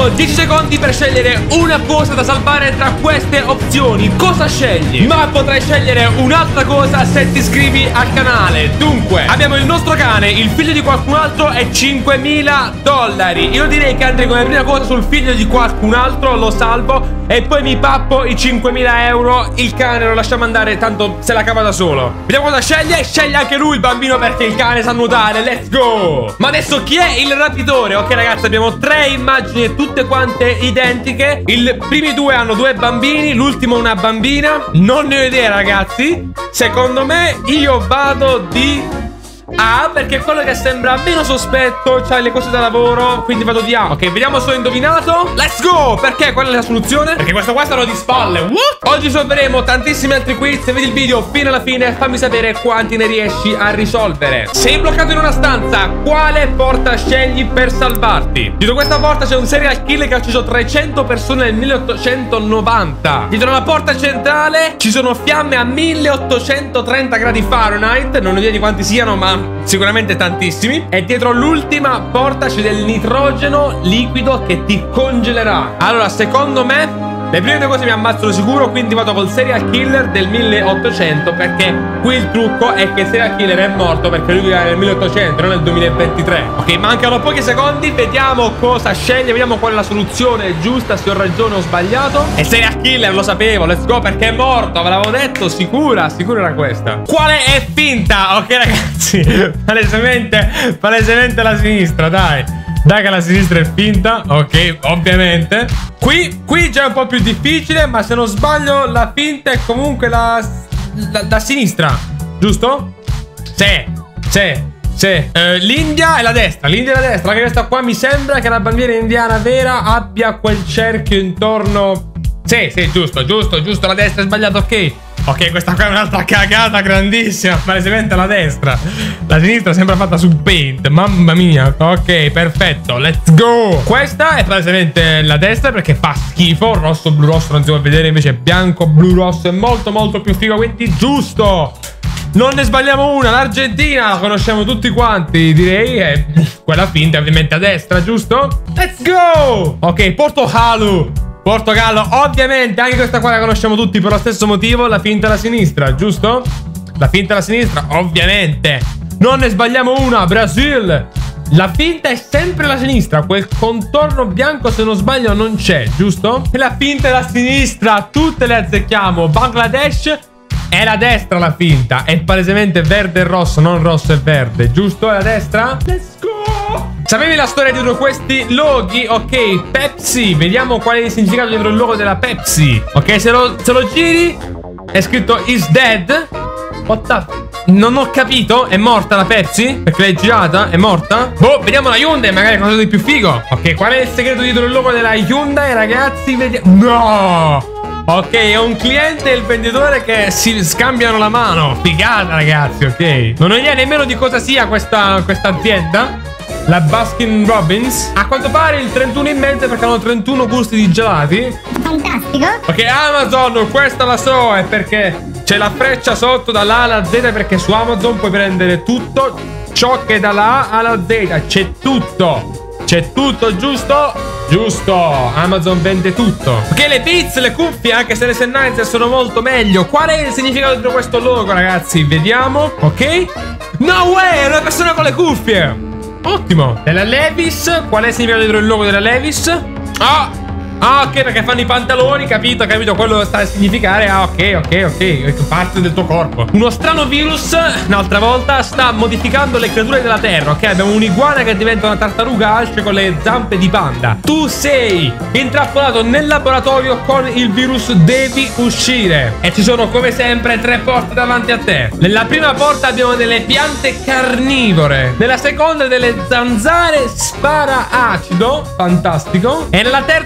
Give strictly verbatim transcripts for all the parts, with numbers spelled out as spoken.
solo dieci secondi per scegliere una cosa da salvare tra queste opzioni. Cosa scegli? Ma potrai scegliere un'altra cosa se ti iscrivi al canale. Dunque, abbiamo il nostro cane, il figlio di qualcun altro e cinquemila dollari. Io direi che andrei come prima cosa sul figlio di qualcun altro, lo salvo e poi mi pappo i cinquemila euro. Il cane lo lasciamo andare, tanto se la cava da solo. Vediamo cosa sceglie. Sceglie anche lui il bambino perché il cane sa nuotare. Let's go. Ma adesso chi è il rapitore? Ok ragazzi, abbiamo tre immagini tutte quante identiche. I primi due hanno due bambini, l'ultimo una bambina. Non ne ho idea ragazzi. Secondo me io vado di A, perché è quello che sembra meno sospetto, c'ha le cose da lavoro, quindi vado di A. Ok, vediamo se ho indovinato. Let's go! Perché? Qual è la soluzione? Perché questo qua stanno di spalle. What? Oggi risolveremo tantissimi altri quiz. Se vedi il video fino alla fine, fammi sapere quanti ne riesci a risolvere. Sei bloccato in una stanza, quale porta scegli per salvarti? Dietro questa porta c'è un serial killer che ha ucciso trecento persone nel milleottocentonovanta. Dietro la porta centrale ci sono fiamme a milleottocentotrenta gradi Fahrenheit. Non ho idea di quanti siano, ma sicuramente tantissimi. E dietro l'ultima porta c'è del nitrogeno liquido che ti congelerà. Allora, secondo me le prime due cose mi ammazzano sicuro, quindi vado col serial killer del milleottocento, perché qui il trucco è che il serial killer è morto perché lui era nel milleottocento, non nel duemilaventitré. Ok, mancano pochi secondi, vediamo cosa sceglie, vediamo qual è la soluzione giusta, se ho ragione o ho sbagliato. E il serial killer lo sapevo, let's go, perché è morto, ve l'avevo detto, sicura, sicura era questa. Quale è finta? Ok ragazzi, palesemente, palesemente la sinistra, dai. Dai che la sinistra è finta. Ok, ovviamente. Qui, qui già è un po' più difficile, ma se non sbaglio la finta è comunque la, la, la sinistra, giusto? Sì, sì, sì. eh, L'India è la destra, l'India è la destra. Anche questa qua mi sembra che la bandiera indiana vera abbia quel cerchio intorno. Sì, sì, giusto, giusto, giusto. La destra è sbagliato, ok. Ok, questa qua è un'altra cagata grandissima. Palesemente la destra. La sinistra sembra fatta su Paint. Mamma mia. Ok, perfetto. Let's go. Questa è palesemente la destra perché fa schifo. Rosso, blu, rosso non si può vedere. Invece bianco, blu, rosso è molto, molto più figo. Quindi giusto. Non ne sbagliamo una. L'Argentina la conosciamo tutti quanti. Direi che quella finta è ovviamente a destra, giusto? Let's go. Ok, Portogallo. Portogallo, ovviamente, anche questa qua la conosciamo tutti per lo stesso motivo. La finta alla sinistra, giusto? La finta alla sinistra, ovviamente. Non ne sbagliamo una, Brasil. La finta è sempre la sinistra. Quel contorno bianco, se non sbaglio, non c'è, giusto? E la finta è la sinistra, tutte le azzecchiamo. Bangladesh è la destra la finta. È palesemente verde e rosso, non rosso e verde, giusto? È la destra? Let's go! Sapevi la storia dietro questi loghi? Ok, Pepsi. Vediamo qual è il significato dietro il logo della Pepsi. Ok, se lo, se lo giri è scritto is dead. What the... Non ho capito. È morta la Pepsi? Perché l'hai girata? È morta? Boh, vediamo la Hyundai, magari qualcosa di più figo. Ok, qual è il segreto dietro il logo della Hyundai, ragazzi? Vediamo. No! Ok, è un cliente e il venditore che si scambiano la mano. Figata, ragazzi, ok. Non ho idea nemmeno di cosa sia questa, questa azienda. La Baskin Robbins. A quanto pare il trentuno in mente perché hanno trentuno gusti di gelati. Fantastico. Ok, Amazon, questa la so, è perché c'è la freccia sotto dall'A alla Z, perché su Amazon puoi prendere tutto ciò che dalla A alla Z. C'è tutto. C'è tutto, giusto? Giusto. Amazon vende tutto. Ok, le Beats, le cuffie, anche se le Sennheiser sono molto meglio. Qual è il significato di questo logo, ragazzi? Vediamo. Ok. No way, è una persona con le cuffie. Ottimo. Della Levi's. Qual è il significato dietro il logo della Levi's? Ah, ah, ok, perché fanno i pantaloni. Capito, capito. Quello sta a significare. Ah, ok, ok, ok. Parte del tuo corpo. Uno strano virus, un'altra volta, sta modificando le creature della terra. Ok, abbiamo un'iguana che diventa una tartaruga alce con le zampe di panda. Tu sei intrappolato nel laboratorio con il virus. Devi uscire. E ci sono, come sempre, tre porte davanti a te. Nella prima porta abbiamo delle piante carnivore. Nella seconda delle zanzare spara acido. Fantastico. E nella terza una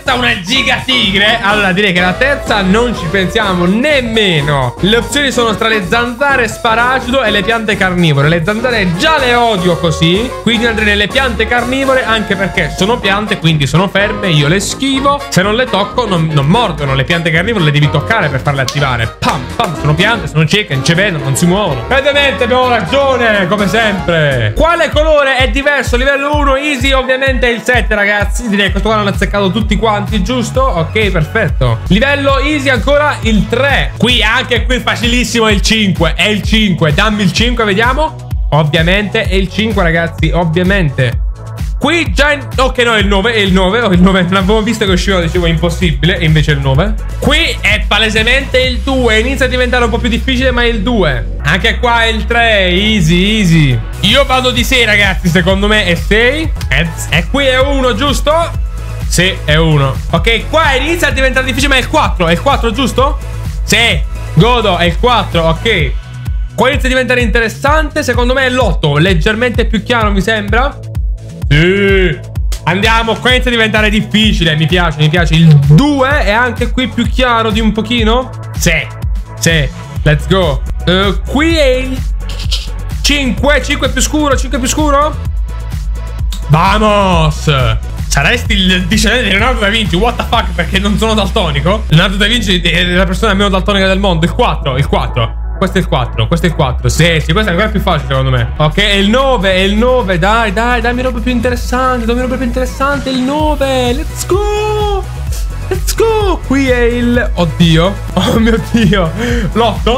giga tigre, allora direi che la terza non ci pensiamo nemmeno. Le opzioni sono tra le zanzare, sparacido e le piante carnivore. Le zanzare già le odio così, quindi andrei nelle piante carnivore, anche perché sono piante, quindi sono ferme, io le schivo. Se non le tocco non, non mordono. Le piante carnivore le devi toccare per farle attivare. Pam pam, sono piante, sono cieche, non ci vedono, non si muovono. E ovviamente abbiamo ragione, come sempre. Quale colore è diverso? Livello uno easy ovviamente il sette, ragazzi. Direi che questo qua l'hanno azzeccato tutti quanti, giusto? Ok, perfetto. Livello easy ancora il tre. Qui anche qui facilissimo il cinque. È il cinque, dammi il cinque, vediamo. Ovviamente è il cinque, ragazzi, ovviamente. Qui già in... Ok, no, è il nove, è il nove, oh, il nove. Non avevo visto che usciva, dicevo, è impossibile. E invece è il nove. Qui è palesemente il due. Inizia a diventare un po' più difficile, ma è il due. Anche qua è il tre, easy, easy. Io vado di sei, ragazzi, secondo me è sei. E, e qui è uno, giusto? Sì, è uno. Ok, qua inizia a diventare difficile, ma è il quattro. È il quattro, giusto? Sì, godo, è il quattro, ok. Qua inizia a diventare interessante. Secondo me è l'otto, leggermente più chiaro, mi sembra. Sì. Andiamo, qua inizia a diventare difficile. Mi piace, mi piace. Il due è anche qui più chiaro di un pochino. Sì, sì, let's go. uh, Qui è il cinque. cinque più scuro, cinque più scuro. Vamos. Saresti il discendente di Leonardo da Vinci. What the fuck, perché non sono daltonico? Leonardo da Vinci è la persona meno daltonica del mondo. Il quattro, il quattro. Questo è il quattro, questo è il quattro. Sì, sì, questo è ancora più facile secondo me. Ok, è il nove, è il nove. Dai, dai, dammi roba più interessante. Dammi roba più interessante, il nove. Let's go. Let's go. Qui è il... Oddio. Oh mio Dio. L'otto.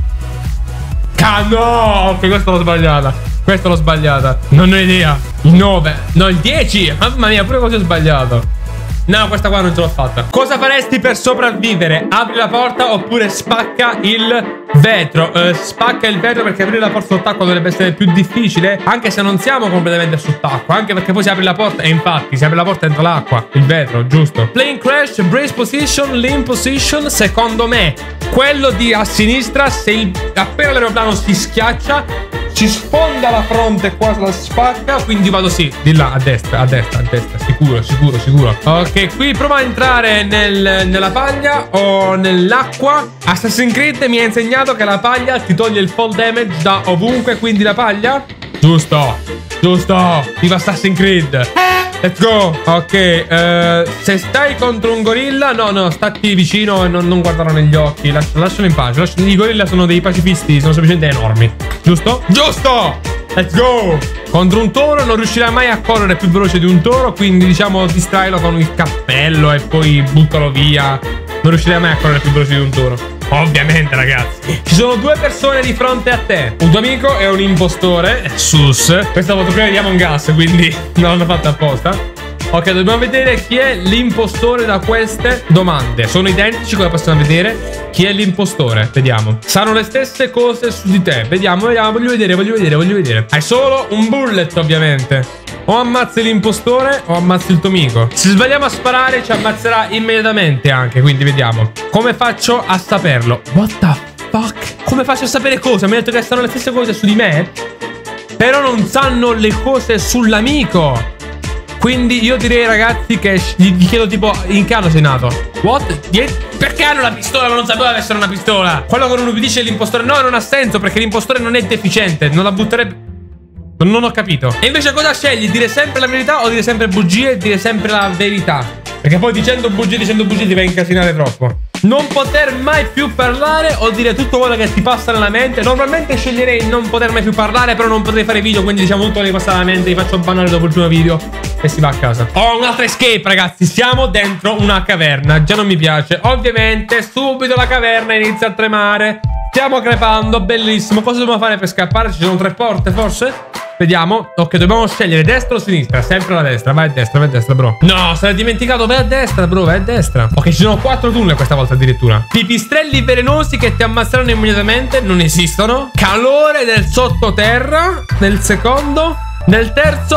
Ah no. Ok, questa l'ho sbagliata. Questa l'ho sbagliata. Non ho idea. Il nove. No, il dieci. Mamma mia, pure così ho sbagliato. No, questa qua non ce l'ho fatta. Cosa faresti per sopravvivere? Apri la porta oppure spacca il vetro? uh, Spacca il vetro, perché aprire la porta sott'acqua dovrebbe essere più difficile, anche se non siamo completamente sott'acqua. Anche perché poi si apre la porta e infatti si apre la porta dentro l'acqua. Il vetro, giusto. Plane crash, brace position, lean position. Secondo me quello di a sinistra, se il, appena l'aeroplano si schiaccia, ci sfonda la fronte qua, la spacca. Quindi vado sì, di là, a destra, a destra, a destra. Sicuro, sicuro, sicuro. Ok, qui prova a entrare nel, nella paglia o nell'acqua. Assassin's Creed mi ha insegnato che la paglia ti toglie il fall damage da ovunque. Quindi la paglia. Giusto, giusto. Viva Assassin's Creed. Let's go. Ok, uh, se stai contro un gorilla, no, no, stati vicino e non, non guardarlo negli occhi. Lascia, lascialo in pace. Lascia, i gorilla sono dei pacifisti, sono semplicemente enormi. Giusto? Giusto. Let's go. Contro un toro non riuscirai mai a correre più veloce di un toro, quindi diciamo distrailo con il cappello e poi buttalo via. Non riuscirai mai a correre più veloce di un toro. Ovviamente, ragazzi. Ci sono due persone di fronte a te. Un tuo amico e un impostore. Sus. Questa foto prima di Among Us, quindi non l'hanno fatta apposta. Ok, dobbiamo vedere chi è l'impostore da queste domande. Sono identici, come possiamo vedere. Chi è l'impostore? Vediamo. Saranno le stesse cose su di te. Vediamo, vediamo. Voglio vedere, voglio vedere, voglio vedere. Hai solo un bullet, ovviamente. O ammazzi l'impostore o ammazzi il tuo amico. Se sbagliamo a sparare ci ammazzerà immediatamente anche. Quindi vediamo. Come faccio a saperlo? What the fuck? Come faccio a sapere cosa? Mi ha detto che stanno le stesse cose su di me, però non sanno le cose sull'amico. Quindi io direi, ragazzi, che gli chiedo tipo in che anno sei nato. What? Perché hanno la pistola ma non sapeva essere una pistola? Quello che non mi dice l'impostore. No, non ha senso, perché l'impostore non è deficiente. Non la butterebbe. Non ho capito. E invece cosa scegli? Dire sempre la verità o dire sempre bugie e dire sempre la verità? Perché poi dicendo bugie, dicendo bugie ti va a incasinare troppo. Non poter mai più parlare o dire tutto quello che ti passa nella mente. Normalmente sceglierei non poter mai più parlare, però non potrei fare video, quindi diciamo tutto che mi passa nella mente. Li faccio bannare dopo il primo video e si va a casa. Ho un'altra escape, ragazzi. Siamo dentro una caverna. Già non mi piace. Ovviamente subito la caverna inizia a tremare. Stiamo crepando, bellissimo. Cosa dobbiamo fare per scappare? Ci sono tre porte, forse? Vediamo. Ok, dobbiamo scegliere destra o sinistra. Sempre la destra. Vai a destra, vai a destra, bro. No, se l'hai dimenticato. Vai a destra, bro. Vai a destra. Ok, ci sono quattro tunnel questa volta addirittura. Pipistrelli velenosi che ti ammazzeranno immediatamente. Non esistono. Calore del sottoterra. Nel secondo. Nel terzo,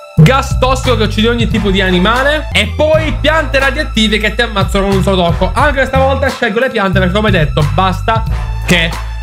gas tossico che uccide ogni tipo di animale. E poi piante radioattive che ti ammazzano con un solo tocco. Anche questa volta scelgo le piante perché, come detto, basta che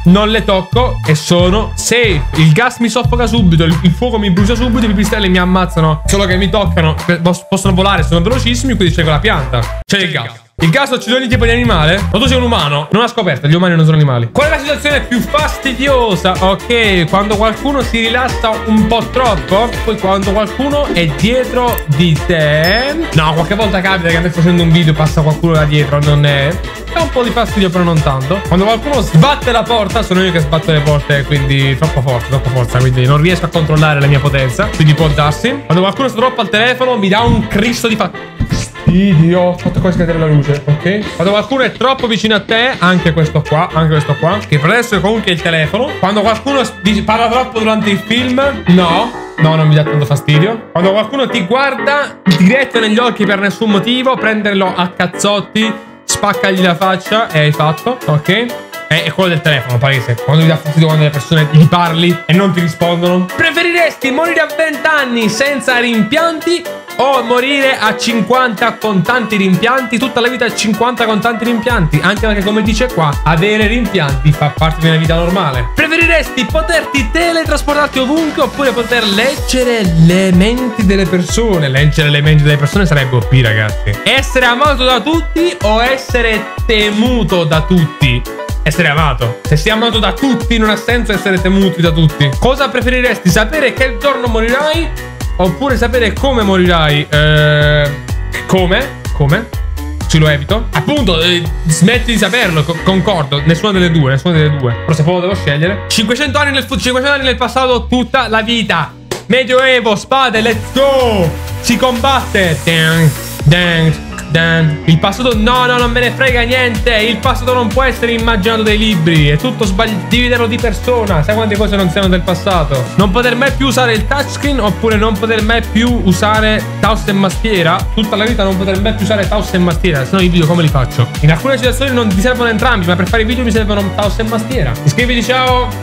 non le tocco e sono safe. Il gas mi soffoca subito, il, il fuoco mi brucia subito, i pipistrelli mi ammazzano solo che mi toccano, possono volare, sono velocissimi, quindi scelgo la pianta. C'è il gas. Il gas uccide ogni tipo di animale? O tu sei un umano? Non ha scoperto, gli umani non sono animali. Qual è la situazione più fastidiosa? Ok, quando qualcuno si rilassa un po' troppo. Poi quando qualcuno è dietro di te. No, qualche volta capita che mentre facendo un video passa qualcuno da dietro. Non è... È un po' di fastidio, però non tanto. Quando qualcuno sbatte la porta, sono io che sbatto le porte, quindi troppo forte, troppo forza, quindi non riesco a controllare la mia potenza. Quindi può darsi. Quando qualcuno sta troppo al telefono, mi dà un Cristo di fa... Fastidio. Ho fatto quasi cadere la luce, ok? Quando qualcuno è troppo vicino a te, anche questo qua, anche questo qua, che per adesso è comunque il telefono. Quando qualcuno parla troppo durante il film, no. No, non mi dà tanto fastidio. Quando qualcuno ti guarda diretto negli occhi per nessun motivo, prenderlo a cazzotti, spaccagli la faccia e hai fatto, ok? È quello del telefono, palese. Quando mi dà fastidio quando le persone gli parli e non ti rispondono. Preferiresti morire a venti anni senza rimpianti o morire a cinquanta con tanti rimpianti? Tutta la vita a cinquanta con tanti rimpianti. Anche perché, come dice qua, avere rimpianti fa parte di una vita normale. Preferiresti poterti teletrasportarti ovunque oppure poter leggere le menti delle persone? Leggere le menti delle persone sarebbe O P, ragazzi. Essere amato da tutti o essere temuto da tutti? Essere amato. Se sei amato da tutti non ha senso essere temuti da tutti. Cosa preferiresti? Sapere che giorno morirai oppure sapere come morirai? Eh, come? Come? Ce lo evito. Appunto, eh, smetti di saperlo. Co concordo. Nessuna delle due. Nessuna delle due. Però se poi lo devo scegliere. cinquecento anni nel futuro, cinquecento anni nel passato, tutta la vita. Medioevo, spade, let's go. Si combatte. Dang, dang. Il passato no, no, non me ne frega niente. Il passato non può essere immaginato dai libri. È tutto sbagliato. Dividerlo di persona. Sai quante cose non siano del passato? Non poter mai più usare il touchscreen oppure non poter mai più usare mouse e mastiera. Tutta la vita non poter mai più usare mouse e mastiera. Se no i video come li faccio? In alcune situazioni non ti servono entrambi, ma per fare i video mi servono mouse e mastiera. Iscriviti, ciao.